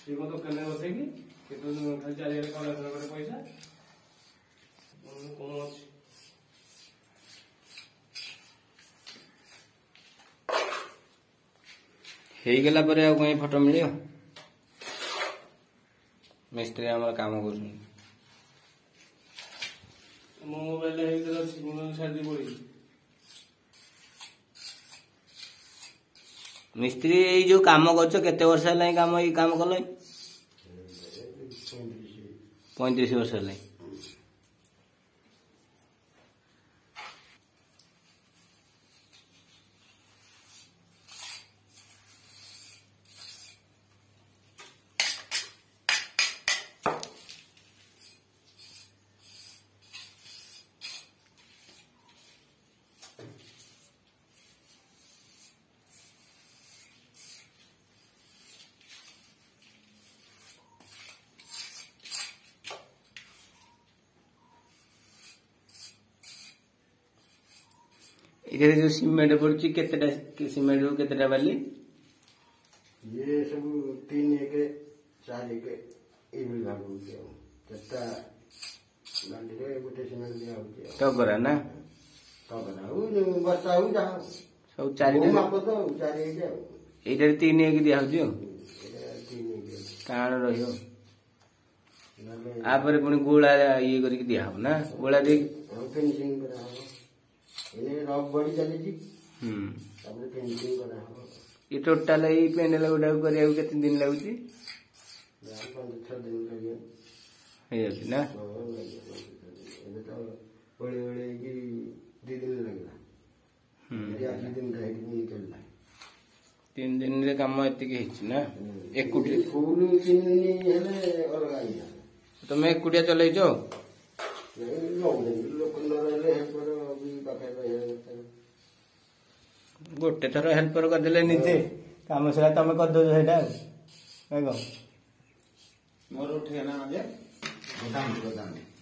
ଦୋକାନରେ ବସେଇକି କିନ୍ତୁ ଖାଲି ଚାରିଆଡେ କଲେକ୍ସନ କରେ ପଇସା କଣ ଅଛି। ହେଇଗଲା ପରେ ଆଉ କहीं ଫଟୋ ମିଳିବ। ମିସ୍ତ୍ରୀ ଆମର କାମ କରୁଛନ୍ତି। ମୋ ମୋବାଇଲ ହେଇଥିରେ ଅଛି ମୁଁ ଛାଡ଼ି ପଡିବି। ମିସ୍ତ୍ରୀ ଏଇ ଯୋଉ କାମ କରୁଛ କେତେ ବର୍ଷ ହେଲାଣି କାମ ଏଇ କାମ କଲ? 35 ବର୍ଷ ହେଲାଣି। इधर जो सीमेंट पड़ी केतेटा सीमेंट रू केतेटा बाली ये सब 3 एके 4 एके ए भाग होती है चट्टा बाली रे गोटे सीमेंट दिया होती है टगरा ना टगरा हो बस्ता हो जा सब 4 माप तो 4 एके इधर 3 एके दिया होती हो 3 एके काण रहियो आ पर पुनी गोला ये करके दिया हो ना गोला दे फिनिशिंग करा हो इने रॉक बॉडी चली जी तापर फिनिशिंग करा हो ये टोटल ये पेंडल गुडा करिया केते दिन लागुची 5-6 दिन लगे हे जाती ना ये तो बड़े बड़े की 2 दिन लगला या 2 दिन रह निकलला 3 दिन रे काम एति के हिच ना एकुटी फूल 3 दिन हेले अलगा या तुम एकुटिया चलै जो गोटे थर हेल्पर करदे निजे काम सारा तुम करदो मोर उठे ना गोदाम